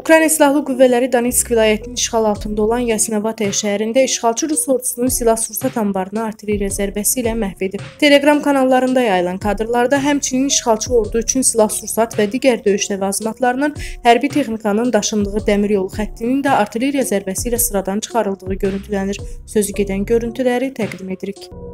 Ukrayna Silahlı Qüvvələri Donetsk vilayətinin işğal altında olan Yasinovataya şəhərində işğalçı Rus ordusunun silah-sursat anbarını artilleriya zərbəsi ilə məhv edib. Telegram kanallarında yayılan kadrlarda həmçinin işğalçı ordu üçün silah-sursat və digər döyüş ləvazimatlarının, hərbi texnikanın daşındığı dəmir yolu xəttinin də artilleriya zərbəsi ilə sıradan çıxarıldığı görüntülənir. Sözü gedən görüntüləri təqdim edirik.